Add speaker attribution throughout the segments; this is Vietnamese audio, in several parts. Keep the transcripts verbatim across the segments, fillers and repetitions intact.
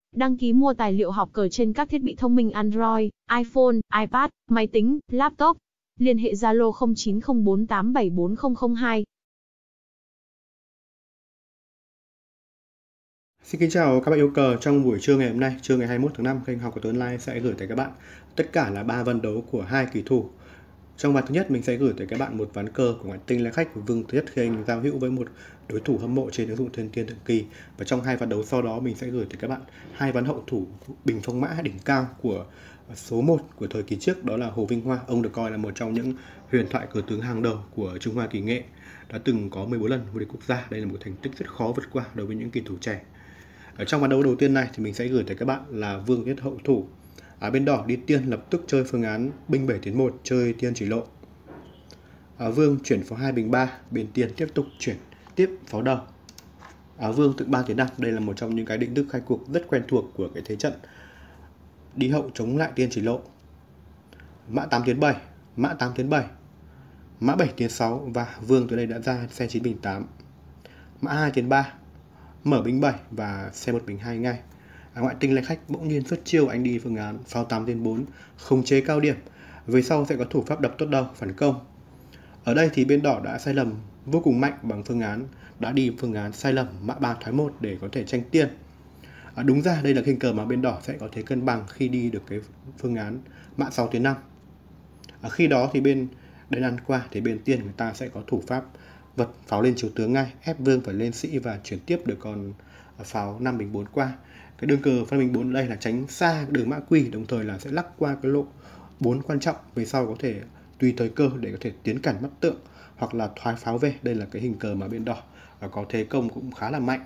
Speaker 1: Đăng ký mua tài liệu học cờ trên các thiết bị thông minh Android, iPhone, iPad, máy tính, laptop. Liên hệ Zalo không chín không bốn tám bảy bốn không không hai.
Speaker 2: Xin kính chào các bạn yêu cờ. Trong buổi trưa ngày hôm nay, trưa ngày hai mươi mốt tháng năm, kênh Học của Tuấn Online sẽ gửi tới các bạn tất cả là ba ván đấu của hai kỳ thủ. Trong ván thứ nhất, mình sẽ gửi tới các bạn một ván cờ của ngoại tinh là khách của Vương Thứ Nhất khi anh giao hữu với một đối thủ hâm mộ trên ứng dụng Thiên Tiên Thượng Kỳ. Và trong hai ván đấu sau đó, mình sẽ gửi tới các bạn hai ván hậu thủ bình phong mã đỉnh cao của số một của thời kỳ trước, đó là Hồ Vinh Hoa. Ông được coi là một trong những huyền thoại cờ tướng hàng đầu của Trung Hoa kỳ nghệ, đã từng có mười bốn lần vô địch quốc gia. Đây là một thành tích rất khó vượt qua đối với những kỳ thủ trẻ. Ở trong ván đấu đầu tiên này thì mình sẽ gửi tới các bạn là Vương Nhất hậu thủ. Ở bên đỏ đi tiên lập tức chơi phương án binh bảy tiến một, chơi tiên chỉ lộ. À, Vương chuyển pháo hai bình ba, bên tiên tiếp tục chuyển tiếp pháo đầu. À, Vương tự ba tiến năm, đây là một trong những cái định thức khai cuộc rất quen thuộc của cái thế trận đi hậu chống lại tiên chỉ lộ. Mã tám tiến bảy, mã tám tiến bảy, mã bảy tiến sáu và Vương từ đây đã ra xe chín bình tám. Mã hai tiến ba, mở binh bảy và xe một bình hai ngay. À, ngoại tinh lai khách bỗng nhiên xuất chiêu, anh đi phương án pháo tám tiến bốn, khống chế cao điểm. Về sau sẽ có thủ pháp đập tốt đầu phản công. Ở đây thì bên đỏ đã sai lầm vô cùng mạnh bằng phương án đã đi phương án sai lầm mã ba thoái một để có thể tranh tiên. À, đúng ra đây là hình cờ mà bên đỏ sẽ có thể cân bằng khi đi được cái phương án mã sáu tiến năm. À, khi đó thì bên đen ăn qua thì bên tiên người ta sẽ có thủ pháp vật pháo lên chiếu tướng ngay, ép Vương phải lên sĩ và chuyển tiếp được còn pháo năm bình bốn qua. Cái đường cờ năm bình bốn ở đây là tránh xa đường mã quỳ, đồng thời là sẽ lắc qua cái lộ bốn quan trọng, về sau có thể tùy thời cơ để có thể tiến cản mắt tượng hoặc là thoái pháo về. Đây là cái hình cờ mà bên đỏ và có thế công cũng khá là mạnh.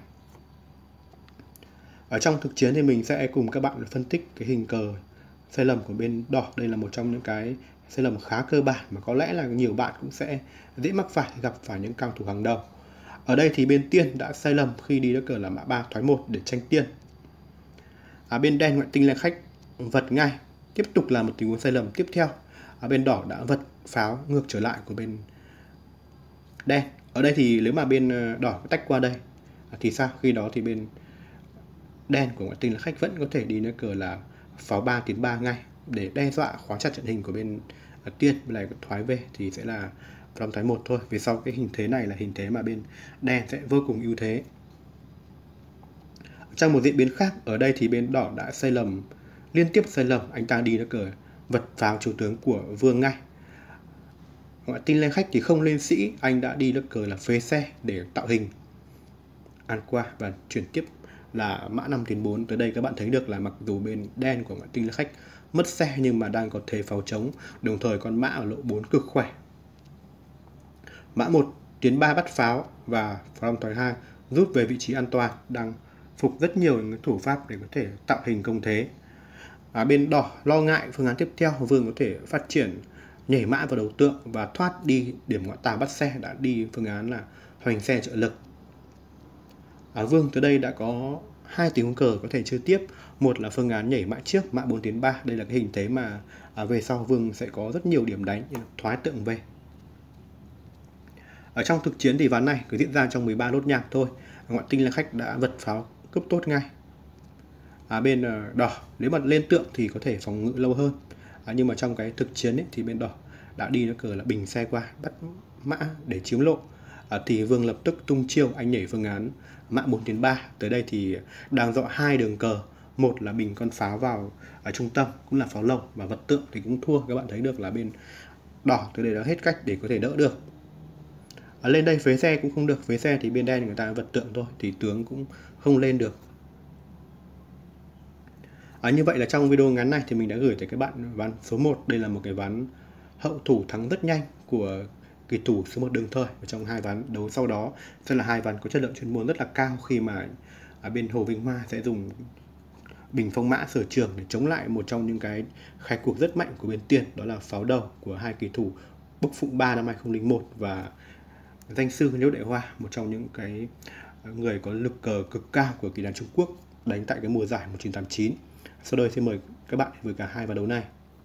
Speaker 2: Ở trong thực chiến thì mình sẽ cùng các bạn phân tích cái hình cờ sai lầm của bên đỏ. Đây là một trong những cái sai lầm khá cơ bản mà có lẽ là nhiều bạn cũng sẽ dễ mắc phải gặp phải những cao thủ hàng đầu. Ở đây thì bên tiên đã sai lầm khi đi đất cờ là mã ba thoái một để tranh tiên. À, bên đen ngoại tinh là khách vật ngay, tiếp tục là một tình huống sai lầm tiếp theo. À, bên đỏ đã vật pháo ngược trở lại của bên đen. Ở đây thì nếu mà bên đỏ tách qua đây thì sao? Khi đó thì bên đen của ngoại tinh là khách vẫn có thể đi nước cờ là pháo ba tiến ba ngay để đe dọa khóa chặt trận hình của bên tiên. Bên này thoái về thì sẽ là pháo thoái một thôi. Vì sau cái hình thế này là hình thế mà bên đen sẽ vô cùng ưu thế. Trong một diễn biến khác, ở đây thì bên đỏ đã sai lầm, liên tiếp sai lầm, anh ta đi nước cờ vật pháo chủ tướng của Vương ngay. Ngoại tinh lên khách thì không lên sĩ, anh đã đi nước cờ là phế xe để tạo hình ăn qua và chuyển tiếp là mã năm tiến bốn. Tới đây các bạn thấy được là mặc dù bên đen của ngoại tinh là khách mất xe nhưng mà đang có thế pháo chống, đồng thời con mã ở lộ bốn cực khỏe. Mã một tiến ba bắt pháo và pháo năm thoái hai rút về vị trí an toàn, đang phục rất nhiều những thủ pháp để có thể tạo hình công thế. À, bên đỏ lo ngại phương án tiếp theo, Vương có thể phát triển nhảy mã vào đầu tượng và thoát đi điểm ngoại tà bắt xe, đã đi phương án là hoành xe trợ lực. À, Vương tới đây đã có hai tình huống cờ có thể chơi tiếp. Một là phương án nhảy mã trước, mã bốn tiến ba. Đây là cái hình thế mà à, về sau Vương sẽ có rất nhiều điểm đánh, thoái tượng về. Ở trong thực chiến thì ván này cứ diễn ra trong mười ba nốt nhạc thôi. Ngoại tinh là khách đã vật pháo cướp tốt ngay. À, bên uh, đỏ nếu mà lên tượng thì có thể phòng ngự lâu hơn. À, nhưng mà trong cái thực chiến ấy, thì bên đỏ đã đi nó cờ là bình xe qua bắt mã để chiếm lộ. À, thì Vương lập tức tung chiêu, anh nhảy phương án mã bốn tiến ba. Tới đây thì đang dọ hai đường cờ, một là bình con pháo vào ở trung tâm cũng là pháo lồng, và vật tượng thì cũng thua. Các bạn thấy được là bên đỏ tới đây đã hết cách để có thể đỡ được. À, lên đây phế xe cũng không được, phế xe thì bên đen người ta vật tượng thôi thì tướng cũng không lên được. À, như vậy là trong video ngắn này thì mình đã gửi tới các bạn ván số một. Đây là một cái ván hậu thủ thắng rất nhanh của kỳ thủ số một đường thời. Và trong hai ván đấu sau đó sẽ là hai ván có chất lượng chuyên môn rất là cao, khi mà ở bên Hồ Vinh Hoa sẽ dùng bình phong mã sở trường để chống lại một trong những cái khai cuộc rất mạnh của bên tiên, đó là pháo đầu của hai kỳ thủ Bốc Phụng ba năm hai không không một và danh sư Liễu Đại Hoa, một trong những cái người có lực cờ cực cao của kỳ đàn Trung Quốc đánh tại cái mùa giải một chín tám chín. Sau đây xin mời các bạn với cả hai ván đấu này.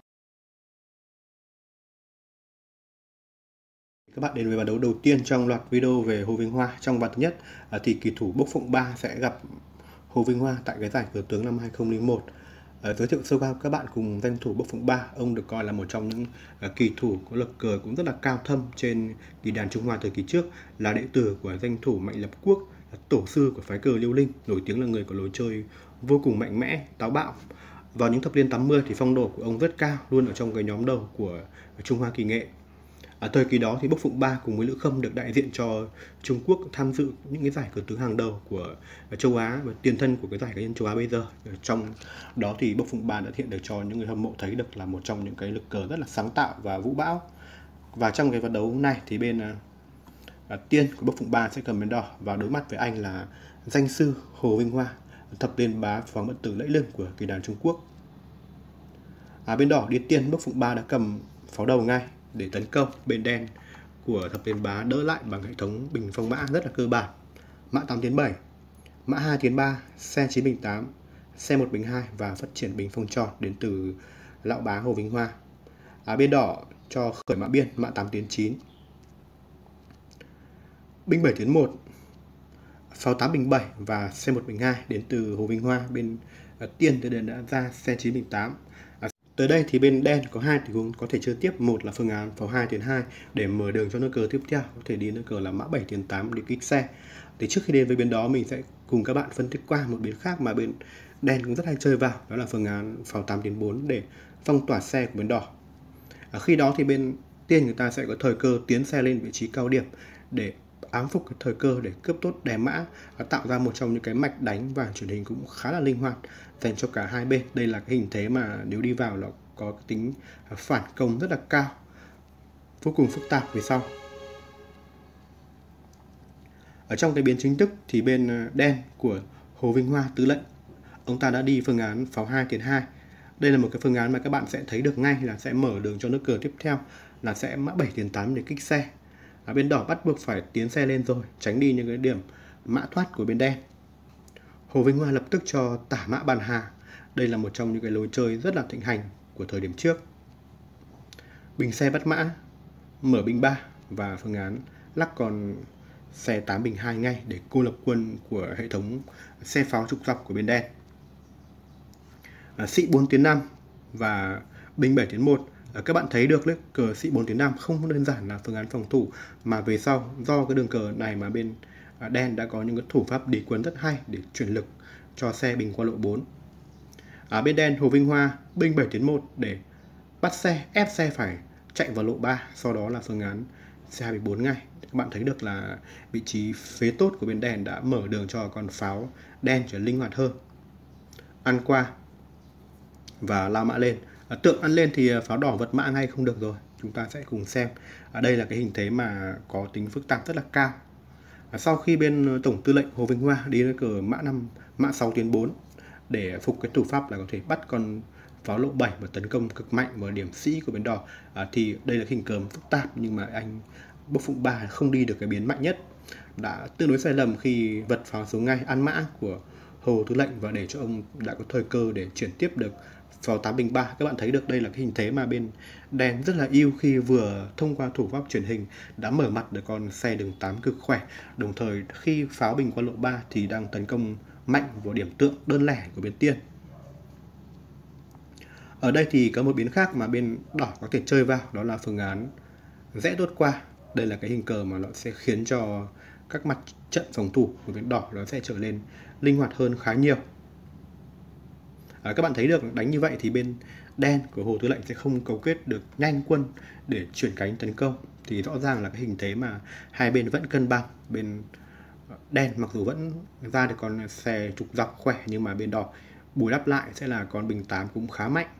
Speaker 2: Các bạn đến với ván đấu đầu tiên trong loạt video về Hồ Vinh Hoa. Trong ván thứ nhất thì kỳ thủ Bốc Phụng ba sẽ gặp Hồ Vinh Hoa tại cái giải cờ tướng năm hai không không một. À, giới thiệu sơ qua các bạn cùng danh thủ Bốc Phụng Ba. Ông được coi là một trong những uh, kỳ thủ có lực cờ cũng rất là cao thâm trên kỳ đàn Trung Hoa thời kỳ trước, là đệ tử của danh thủ Mạnh Lập Quốc, là tổ sư của phái cờ Liêu Linh, nổi tiếng là người có lối chơi vô cùng mạnh mẽ, táo bạo. Vào những thập niên tám mươi thì phong độ của ông rất cao, luôn ở trong cái nhóm đầu của Trung Hoa kỳ nghệ. Ở thời kỳ đó thì Bốc Phụng Ba cùng với Lữ Khâm được đại diện cho Trung Quốc tham dự những cái giải cờ tướng hàng đầu của châu Á và tiền thân của cái giải cá nhân châu Á bây giờ. Ở trong đó thì Bốc Phụng Ba đã hiện được cho những người hâm mộ thấy được là một trong những cái lực cờ rất là sáng tạo và vũ bão. Và trong cái vận đấu này thì bên uh, tiên của Bốc Phụng Ba sẽ cầm bên đỏ và đối mặt với anh là danh sư Hồ Vinh Hoa, thập liên bá phóng bất tử lẫy lừng của kỳ đàn Trung Quốc. À, bên đỏ điên tiên Bốc Phụng Ba đã cầm pháo đầu ngay để tấn công. Bên đen của thập liên bá đỡ lại bằng hệ thống bình phong mã rất là cơ bản: mã tám tiến bảy, mã hai tiến ba, xe chín bình tám, xe một bình hai và phát triển bình phong tròn đến từ lão bá Hồ Vinh Hoa. À, bên đỏ cho khởi mã biên mã tám tiến chín, binh bảy tiến một, pháo tám bình bảy và xe một bình hai đến từ Hồ Vinh Hoa. Bên uh, tiên thì đã ra xe chín bình tám. Tới đây thì bên đen có hai tình huống có thể chơi tiếp. Một là phương án pháo hai tiến hai để mở đường cho nước cờ tiếp theo, có thể đi nước cờ là mã bảy tiến tám để kích xe. Thì trước khi đến với bên đó, mình sẽ cùng các bạn phân tích qua một biến khác mà bên đen cũng rất hay chơi vào, đó là phương án pháo tám tiến bốn để phong tỏa xe của bên đỏ. À, khi đó thì bên tiên người ta sẽ có thời cơ tiến xe lên vị trí cao điểm để ám phục cái thời cơ để cướp tốt đè mã, tạo ra một trong những cái mạch đánh và chuyển hình cũng khá là linh hoạt dành cho cả hai bên. Đây là cái hình thế mà nếu đi vào là có cái tính phản công rất là cao, vô cùng phức tạp về sau. Ở trong cái biến chính thức thì bên đen của Hồ Vinh Hoa tứ lệnh, ông ta đã đi phương án pháo hai tiến hai. Đây là một cái phương án mà các bạn sẽ thấy được ngay là sẽ mở đường cho nước cờ tiếp theo là sẽ mã bảy tiến tám để kích xe. Ở bên đỏ bắt buộc phải tiến xe lên rồi, tránh đi những cái điểm mã thoát của bên đen. Hồ Vinh Hoa lập tức cho tả mã bàn hà. Đây là một trong những cái lối chơi rất là thịnh hành của thời điểm trước. Bình xe bắt mã, mở bình ba và phương án lắc còn xe tám bình hai ngay để cô lập quân của hệ thống xe pháo trục dọc của bên đen. À, sĩ bốn tiến năm và binh bảy tiến một. À, các bạn thấy được đấy, cờ sĩ bốn tiến năm không đơn giản là phương án phòng thủ, mà về sau do cái đường cờ này mà bên à, đen đã có những cái thủ pháp đi quân rất hay để chuyển lực cho xe bình qua lộ bốn. À, bên đen Hồ Vinh Hoa binh bảy tiến một để bắt xe, ép xe phải chạy vào lộ ba, sau đó là phương án xe hai bình bốn ngay. Các bạn thấy được là vị trí phế tốt của bên đen đã mở đường cho con pháo đen trở linh hoạt hơn. Ăn qua và lao mã lên. À, tượng ăn lên thì pháo đỏ vật mã ngay không được rồi. Chúng ta sẽ cùng xem. À, đây là cái hình thế mà có tính phức tạp rất là cao. À, sau khi bên tổng tư lệnh Hồ Vinh Hoa đi lên cờ mã năm, mã sáu tiến bốn để phục cái thủ pháp là có thể bắt con pháo lộ bảy và tấn công cực mạnh vào điểm sĩ của bên đỏ. À, thì đây là hình cờ phức tạp nhưng mà anh Bốc Phụng Ba không đi được cái biến mạnh nhất, đã tương đối sai lầm khi vật pháo xuống ngay ăn mã của Hồ tư lệnh và để cho ông đã có thời cơ để chuyển tiếp được pháo tám bình ba. Các bạn thấy được đây là cái hình thế mà bên đen rất là ưu khi vừa thông qua thủ pháp chuyển hình đã mở mặt được con xe đường tám cực khỏe, đồng thời khi pháo bình qua lộ ba thì đang tấn công mạnh vào điểm tượng đơn lẻ của bên tiên. Ở đây thì có một biến khác mà bên đỏ có thể chơi vào, đó là phương án rẽ đốt qua. Đây là cái hình cờ mà nó sẽ khiến cho các mặt trận phòng thủ của bên đỏ nó sẽ trở nên linh hoạt hơn khá nhiều. À, các bạn thấy được đánh như vậy thì bên đen của Hồ tư lệnh sẽ không cấu kết được nhanh quân để chuyển cánh tấn công, thì rõ ràng là cái hình thế mà hai bên vẫn cân bằng. Bên đen mặc dù vẫn ra được con xe trục dọc khỏe nhưng mà bên đỏ bù đắp lại sẽ là con bình tám cũng khá mạnh.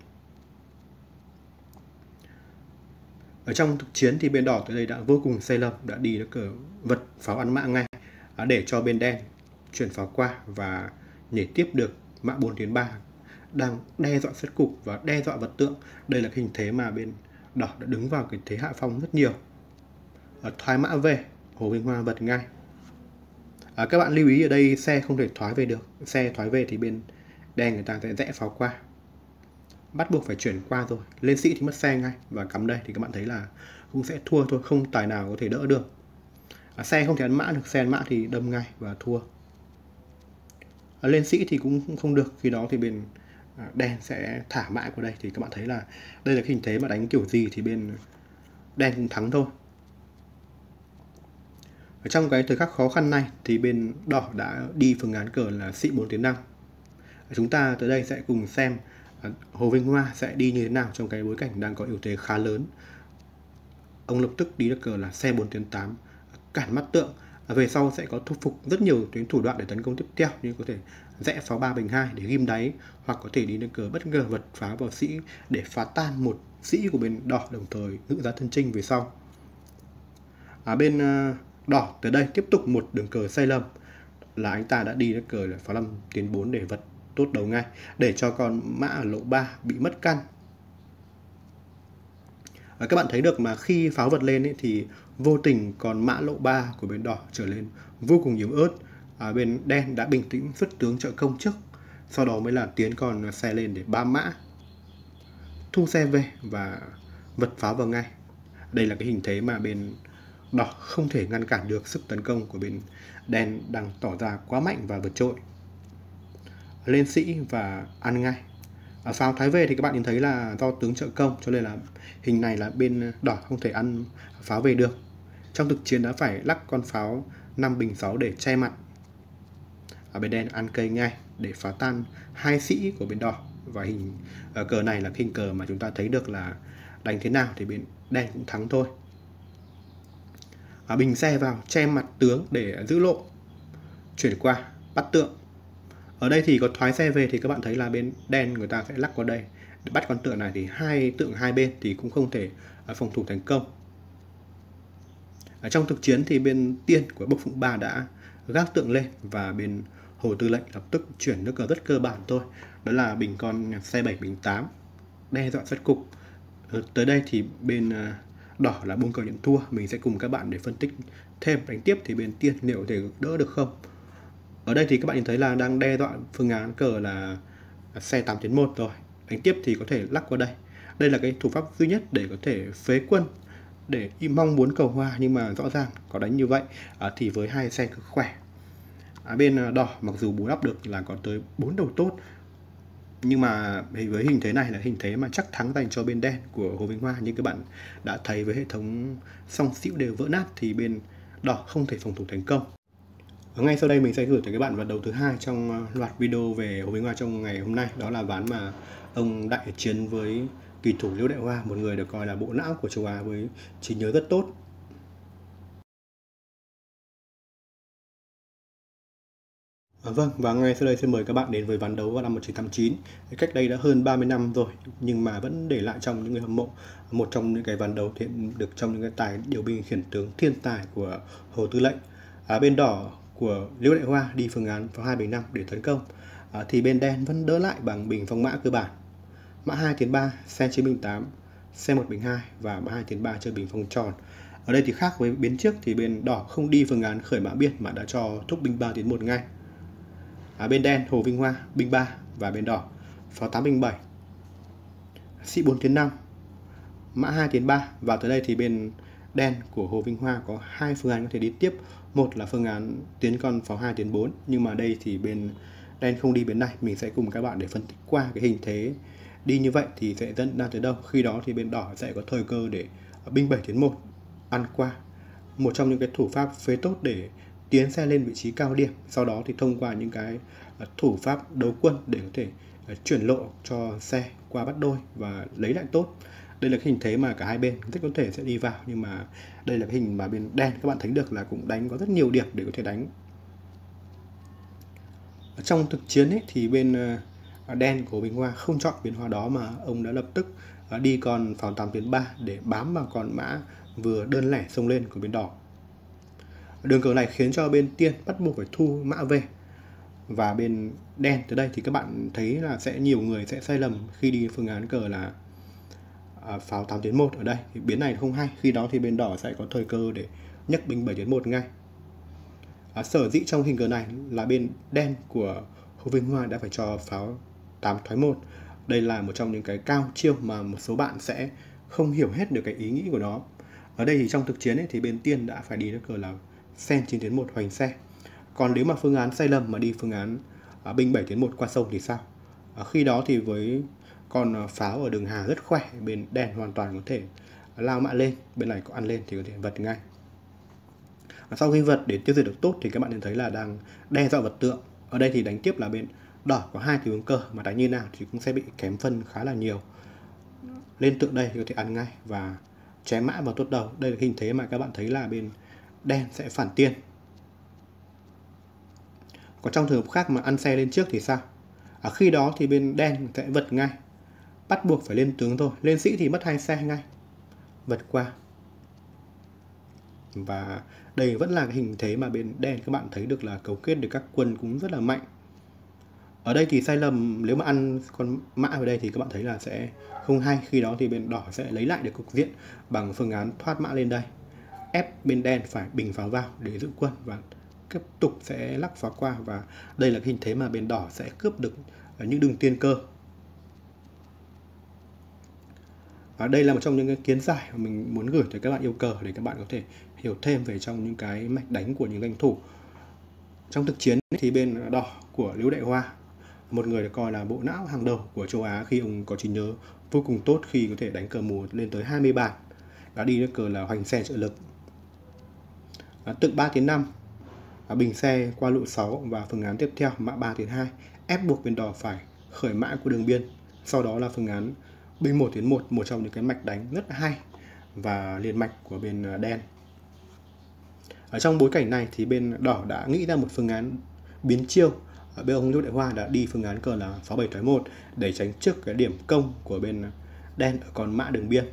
Speaker 2: Ở trong thực chiến thì bên đỏ tới đây đã vô cùng sai lầm, đã đi được cờ vật pháo ăn mã ngay để cho bên đen chuyển pháo qua và nhảy tiếp được mã bốn tiến ba, đang đe dọa set cục và đe dọa vật tượng. Đây là cái hình thế mà bên đỏ đã đứng vào cái thế hạ phong rất nhiều. Ở thoái mã về, Hồ Vinh Hoa vật ngay. À, các bạn lưu ý ở đây xe không thể thoái về được. Xe thoái về thì bên đen người ta sẽ rẽ pháo qua, bắt buộc phải chuyển qua rồi. Lên sĩ thì mất xe ngay và cắm đây thì các bạn thấy là cũng sẽ thua thôi, không tài nào có thể đỡ được. À, xe không thể ăn mã được, xe ăn mã thì đâm ngay và thua. À, lên sĩ thì cũng không được, khi đó thì bên à, đen sẽ thả mã qua đây. Thì các bạn thấy là đây là cái hình thế mà đánh kiểu gì thì bên đen cũng thắng thôi. Ở trong cái thời khắc khó khăn này thì bên đỏ đã đi phương án cờ là sĩ bốn tiến năm. Chúng ta tới đây sẽ cùng xem à, Hồ Vinh Hoa sẽ đi như thế nào trong cái bối cảnh đang có ưu thế khá lớn. Ông lập tức đi được cờ là xe bốn tiến tám, cản mắt tượng. À, về sau sẽ có thu phục rất nhiều tuyến thủ đoạn để tấn công tiếp theo, như có thể rẽ pháo ba bình hai để ghim đáy, hoặc có thể đi được cờ bất ngờ vật phá vào sĩ để phá tan một sĩ của bên đỏ, đồng thời ngự ra thân chinh về sau. À, bên uh, đỏ tới đây tiếp tục một đường cờ sai lầm là anh ta đã đi được cờ là pháo năm tiến bốn để vật tốt đầu ngay, để cho con mã ở lỗ ba bị mất căn. À, các bạn thấy được mà khi pháo vật lên ấy, thì vô tình còn mã lỗ ba của bên đỏ trở lên vô cùng yếu ớt. À, bên đen đã bình tĩnh xuất tướng trợ công trước, sau đó mới là tiến con xe lên để bám mã, thu xe về và vật pháo vào ngay. Đây là cái hình thế mà bên đỏ không thể ngăn cản được sức tấn công của bên đen đang tỏ ra quá mạnh và vượt trội. Lên sĩ và ăn ngay. Ở pháo thái về thì các bạn nhìn thấy là do tướng trợ công, cho nên là hình này là bên đỏ không thể ăn pháo về được. Trong thực chiến đã phải lắc con pháo năm bình sáu để che mặt. Ở bên đen ăn cây ngay để phá tan hai sĩ của bên đỏ. Và hình ở cờ này là hình cờ mà chúng ta thấy được là đánh thế nào thì bên đen cũng thắng thôi. Ở bình xe vào che mặt tướng để giữ lộ, chuyển qua bắt tượng. Ở đây thì có thoái xe về thì các bạn thấy là bên đen người ta sẽ lắc qua đây để bắt con tượng này, thì hai tượng hai bên thì cũng không thể phòng thủ thành công. Ở trong thực chiến thì bên tiên của Bốc Phụng Ba đã gác tượng lên và bên Hồ Tư Lệnh lập tức chuyển nước cờ rất cơ bản thôi, đó là bình con xe bảy bình tám đe dọa sát cục. Tới đây thì bên đỏ là buông cờ nhận thua. Mình sẽ cùng các bạn để phân tích thêm đánh tiếp thì bên tiên liệu có thể đỡ được không. Ở đây thì các bạn nhìn thấy là đang đe dọa phương án cờ là xe tám tiến một rồi. Đánh tiếp thì có thể lắc qua đây. Đây là cái thủ pháp duy nhất để có thể phế quân, để mong muốn cầu hoa, nhưng mà rõ ràng có đánh như vậy à, thì với hai xe cực khỏe. À, bên đỏ mặc dù bù đắp được là có tới bốn đầu tốt, nhưng mà với hình thế này là hình thế mà chắc thắng dành cho bên đen của Hồ Vinh Hoa. Nhưng các bạn đã thấy với hệ thống song xỉu đều vỡ nát thì bên đỏ không thể phòng thủ thành công. Ở ngay sau đây mình sẽ gửi tới các bạn ván đấu thứ hai trong loạt video về Hồ Vinh Hoa trong ngày hôm nay. Đó là ván mà ông đại chiến với kỳ thủ Liễu Đại Hoa, một người được coi là bộ não của châu Á với trí nhớ rất tốt. À, vâng, và ngay sau đây xin mời các bạn đến với ván đấu vào năm một nghìn chín trăm tám mươi chín. Cách đây đã hơn ba mươi năm rồi, nhưng mà vẫn để lại trong những người hâm mộ một trong những cái ván đấu hiện được trong những cái tài điều binh khiển tướng thiên tài của Hồ Tư Lệnh. À, bên đỏ của Liễu Đại Hoa đi phương án pháo hai bình năm để tấn công, à, thì bên đen vẫn đỡ lại bằng bình phong mã cơ bản, mã hai tiến ba, xe chín bình tám, xe một bình hai và mã hai tiến ba chơi bình phong tròn. Ở đây thì khác với biến trước thì bên đỏ không đi phương án khởi mã biên mà đã cho thúc binh ba tiến một ngay. À, bên đen Hồ Vinh Hoa binh ba và bên đỏ pháo tám bình bảy, sĩ bốn tiến năm, mã hai tiến ba. Và tới đây thì bên đen của Hồ Vinh Hoa có hai phương án có thể đi tiếp. Một là phương án tiến con pháo hai tiến bốn, nhưng mà đây thì bên đen không đi bên này. Mình sẽ cùng các bạn để phân tích qua cái hình thế đi như vậy thì sẽ dẫn ra tới đâu. Khi đó thì bên đỏ sẽ có thời cơ để binh bảy tiến một ăn qua, một trong những cái thủ pháp phế tốt để tiến xe lên vị trí cao điểm. Sau đó thì thông qua những cái thủ pháp đấu quân để có thể chuyển lộ cho xe qua bắt đôi và lấy lại tốt. Đây là cái hình thế mà cả hai bên rất có thể sẽ đi vào, nhưng mà đây là cái hình mà bên đen các bạn thấy được là cũng đánh có rất nhiều điểm để có thể đánh. Ở trong thực chiến ấy, thì bên đen của Bình Hoa không chọn biến hóa đó mà ông đã lập tức đi con pháo tám tiến ba để bám vào con mã vừa đơn lẻ xông lên của bên đỏ. Đường cờ này khiến cho bên tiên bắt buộc phải thu mã về. Và bên đen tới đây thì các bạn thấy là sẽ nhiều người sẽ sai lầm khi đi phương án cờ là à, pháo tám tiến một. Ở đây thì biến này không hay, khi đó thì bên đỏ sẽ có thời cơ để nhấc binh bảy tiến một ngay. À, sở dĩ trong hình cờ này là bên đen của Hồ Vinh Hoa đã phải cho pháo tám thoái một. Đây là một trong những cái cao chiêu mà một số bạn sẽ không hiểu hết được cái ý nghĩ của nó. Ở đây thì trong thực chiến ấy, thì bên tiên đã phải đi nước cờ là sen chín tiến một hoành xe. Còn nếu mà phương án sai lầm mà đi phương án à, binh bảy tiến một qua sông thì sao? À, khi đó thì với con pháo ở đường Hà rất khỏe, bên đen hoàn toàn có thể lao mã lên, bên này có ăn lên thì có thể vật ngay. À, sau khi vật để tiêu diệt được tốt thì các bạn nhận thấy là đang đe dọa vật tượng. Ở đây thì đánh tiếp là bên đỏ có hai tình huống cơ, mà đánh như nào thì cũng sẽ bị kém phân khá là nhiều. Lên tượng đây thì có thể ăn ngay và chém mã vào tốt đầu. Đây là hình thế mà các bạn thấy là bên đen sẽ phản tiên. Còn trong trường hợp khác mà ăn xe lên trước thì sao? À, khi đó thì bên đen sẽ vật ngay, bắt buộc phải lên tướng thôi. Lên sĩ thì mất hai xe ngay, vật qua. Và đây vẫn là cái hình thế mà bên đen các bạn thấy được là cấu kết được các quân cũng rất là mạnh. Ở đây thì sai lầm, nếu mà ăn con mã vào đây thì các bạn thấy là sẽ không hay. Khi đó thì bên đỏ sẽ lấy lại được cục diện bằng phương án thoát mã lên đây, ép bên đen phải bình pháo vào để giữ quân và tiếp tục sẽ lắc pháo qua. Và đây là cái hình thế mà bên đỏ sẽ cướp được những đường tiên cơ. Và đây là một trong những cái kiến giải mà mình muốn gửi tới các bạn yêu cờ để các bạn có thể hiểu thêm về trong những cái mạch đánh của những danh thủ. Trong thực chiến thì bên đỏ của Liễu Đại Hoa, một người được coi là bộ não hàng đầu của châu Á khi ông có trí nhớ vô cùng tốt khi có thể đánh cờ mùa lên tới hai mươi bàn, đã đi nước cờ là hoành xe trợ lực. À, tượng ba tiến năm, à, bình xe qua lụ sáu và phương án tiếp theo mã ba tiến hai, ép buộc bên đỏ phải khởi mã của đường biên. Sau đó là phương án binh một tiến một, một trong những cái mạch đánh rất là hay và liền mạch của bên đen. Ở trong bối cảnh này thì bên đỏ đã nghĩ ra một phương án biến chiêu. Ở bên ông Liễu Đại Hoa đã đi phương án cờ là pháo bảy thoái một để tránh trước cái điểm công của bên đen ở con mã đường biên.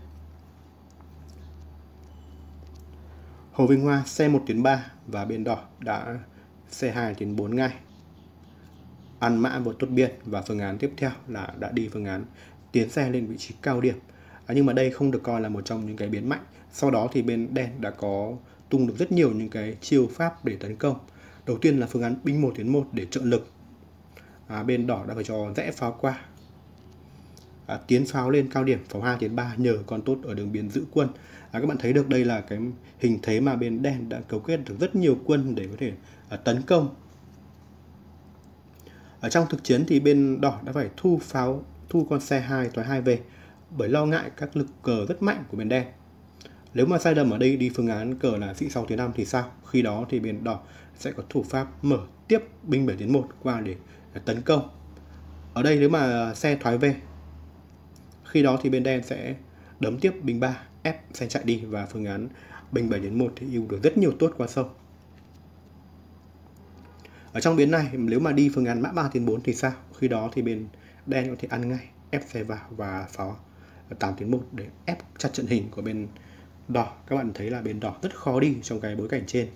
Speaker 2: Hồ Vinh Hoa xe một tiến ba và bên đỏ đã xe hai tiến bốn ngay, ăn mã vào tốt biên, và phương án tiếp theo là đã đi phương án tiến xe lên vị trí cao điểm. À, nhưng mà đây không được coi là một trong những cái biến mạnh. Sau đó thì bên đen đã có tung được rất nhiều những cái chiêu pháp để tấn công. Đầu tiên là phương án binh một tiến một để trợ lực. À, bên đỏ đã phải cho rẽ pháo qua, à, tiến pháo lên cao điểm pháo hai tiến ba nhờ con tốt ở đường biên giữ quân. À, các bạn thấy được đây là cái hình thế mà bên đen đã cấu kết được rất nhiều quân để có thể à, tấn công. Ở trong thực chiến thì bên đỏ đã phải thu pháo, thu con xe hai thoái hai về bởi lo ngại các lực cờ rất mạnh của bên đen. Nếu mà sai lầm ở đây đi phương án cờ là sĩ sáu tiến năm thì sao? Khi đó thì bên đỏ sẽ có thủ pháp mở tiếp binh bảy tiến một qua để tấn công. Ở đây nếu mà xe thoái về, khi đó thì bên đen sẽ đấm tiếp binh ba, ép xe chạy đi, và phương án binh bảy tiến một thì ưu được rất nhiều tốt qua sông. Ở trong biến này nếu mà đi phương án mã ba tiến bốn thì sao? Khi đó thì bên đen có thể ăn ngay, ép xe vào và pháo tám tiến một để ép chặt trận hình của bên đỏ. Các bạn thấy là bên đỏ rất khó đi trong cái bối cảnh trên.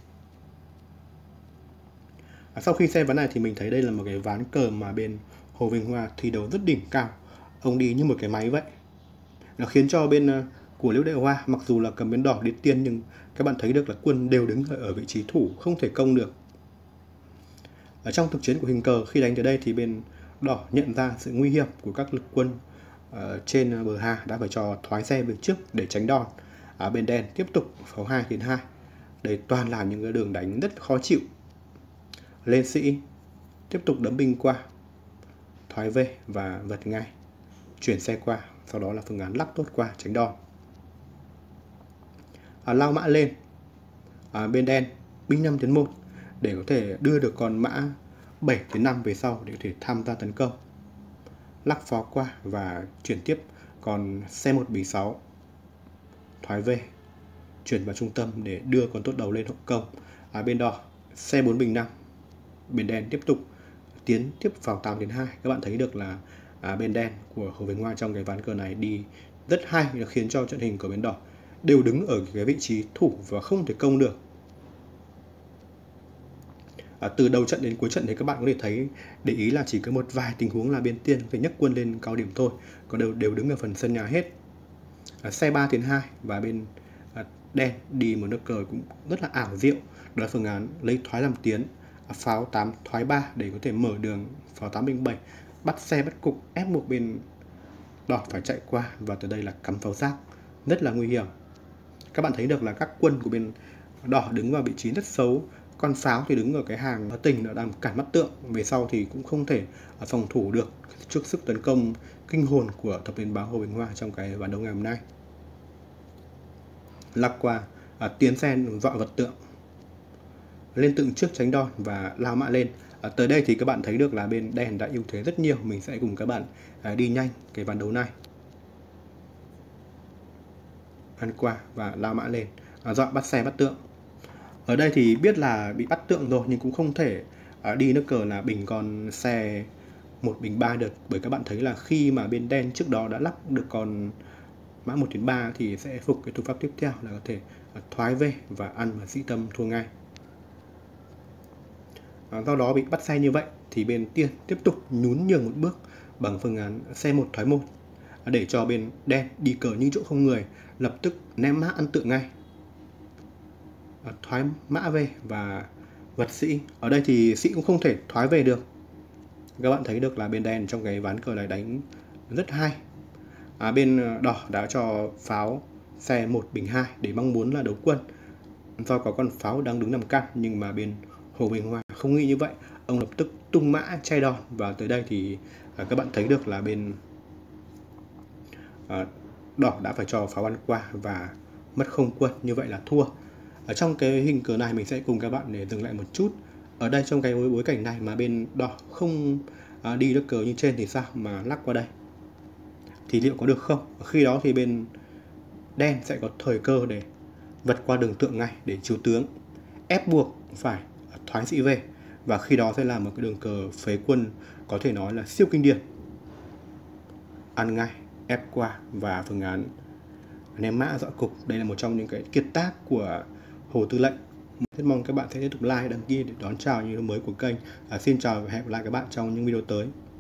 Speaker 2: À, sau khi xem ván này thì mình thấy đây là một cái ván cờ mà bên Hồ Vinh Hoa thi đấu rất đỉnh cao. Ông đi như một cái máy vậy. Nó khiến cho bên uh, của Liễu Đại Hoa, mặc dù là cầm bên đỏ đi tiên, nhưng các bạn thấy được là quân đều đứng ở vị trí thủ, không thể công được. Ở trong thực chiến của hình cờ, khi đánh tới đây thì bên đỏ nhận ra sự nguy hiểm của các lực quân uh, trên bờ Hà, đã phải cho thoái xe về trước để tránh đòn. Ở bên đen tiếp tục pháo hai tiến hai. Đây toàn là những cái đường đánh rất khó chịu. Lên sĩ, tiếp tục đấm binh qua, thoái về và vật ngay, chuyển xe qua, sau đó là phương án lắc tốt qua tránh đòn. À, lao mã lên, à, bên đen binh năm tiến một để có thể đưa được con mã bảy tiến năm về sau để có thể tham gia tấn công. Lắc pháo qua và chuyển tiếp còn xe một bình sáu, thoái về, chuyển vào trung tâm để đưa con tốt đầu lên hậu công. À, bên đỏ xe bốn bình năm, bên đen tiếp tục tiến tiếp vào tám tiến hai. Các bạn thấy được là à, bên đen của Hồ Vinh Hoa trong cái ván cờ này đi rất hay, nó khiến cho trận hình của bên đỏ đều đứng ở cái vị trí thủ và không thể công được. À, từ đầu trận đến cuối trận thì các bạn có thể thấy, để ý là chỉ có một vài tình huống là bên tiên phải nhấc quân lên cao điểm thôi, còn đều đều đứng ở phần sân nhà hết. À, xe ba tiến hai và bên à, đen đi một nước cờ cũng rất là ảo diệu, đó là phương án lấy thoái làm tiến, à, pháo tám thoái ba để có thể mở đường pháo tám binh bảy, bắt xe bắt cục, ép buộc bên đỏ phải chạy qua, và từ đây là cắm pháo giáp rất là nguy hiểm. Các bạn thấy được là các quân của bên đỏ đứng vào vị trí rất xấu, con pháo thì đứng ở cái hàng tình đã làm cản mắt tượng, về sau thì cũng không thể phòng thủ được trước sức tấn công kinh hồn của thập điện báo Hồ Bình Hoa trong cái ván đấu ngày hôm nay. Lắc qua, à, tiến sen dọa vật tượng, lên tượng trước tránh đòn và lao mã lên. À, tới đây thì các bạn thấy được là bên đen đã ưu thế rất nhiều. Mình sẽ cùng các bạn à, đi nhanh cái ván đấu này. Ăn qua và lao mã lên, à, dọa bắt xe bắt tượng. Ở đây thì biết là bị bắt tượng rồi nhưng cũng không thể à, đi nước cờ là bình con xe một bình ba được, bởi các bạn thấy là khi mà bên đen trước đó đã lắp được con mã một đến ba thì sẽ phục cái thủ pháp tiếp theo là có thể à, thoái về và ăn và sĩ tâm thua ngay. À, do đó bị bắt xe như vậy thì bên tiên tiếp tục nhún nhường một bước bằng phương án xe một thoái một, à, để cho bên đen đi cờ những chỗ không người lập tức ném mã ăn tượng ngay, à, thoái mã về và vật sĩ. Ở đây thì sĩ cũng không thể thoái về được. Các bạn thấy được là bên đen trong cái ván cờ này đánh rất hay. À, bên đỏ đã cho pháo xe một bình hai để mong muốn là đấu quân do có con pháo đang đứng nằm căn, nhưng mà bên Hồ Bình Hoa không nghĩ như vậy, ông lập tức tung mã che đòn. Và tới đây thì à, các bạn thấy được là bên à, đỏ đã phải cho pháo ăn qua và mất không quân, như vậy là thua. Ở trong cái hình cờ này mình sẽ cùng các bạn để dừng lại một chút. Ở đây trong cái bối cảnh này mà bên đỏ không à, đi nước cờ như trên thì sao mà lắc qua đây thì liệu có được không? Khi đó thì bên đen sẽ có thời cơ để vượt qua đường tượng ngay để chiếu tướng, ép buộc phải thoái sĩ về, và khi đó sẽ là một cái đường cờ phế quân có thể nói là siêu kinh điển. Ăn ngay, ép qua và phương án ném mã dọa cục. Đây là một trong những cái kiệt tác của Hồ Tư lệnh. Rất mong các bạn sẽ tiếp tục like, đăng ký để đón chào những video mới của kênh. À, xin chào và hẹn gặp lại các bạn trong những video tới.